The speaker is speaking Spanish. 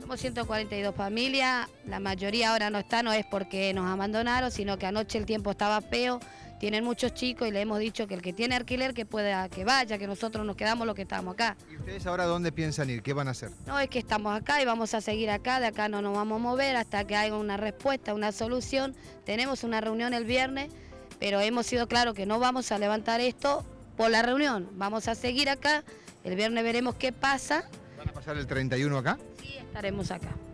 Somos 142 familias, la mayoría ahora no está, no es porque nos abandonaron, sino que anoche el tiempo estaba feo, tienen muchos chicos y le hemos dicho que el que tiene alquiler que pueda, que vaya, que nosotros nos quedamos los que estamos acá. ¿Y ustedes ahora dónde piensan ir? ¿Qué van a hacer? No, es que estamos acá y vamos a seguir acá, de acá no nos vamos a mover hasta que haya una respuesta, una solución. Tenemos una reunión el viernes, pero hemos sido claros que no vamos a levantar esto por la reunión, vamos a seguir acá, el viernes veremos qué pasa. ¿Van a pasar el 31 acá? Sí, estaremos acá.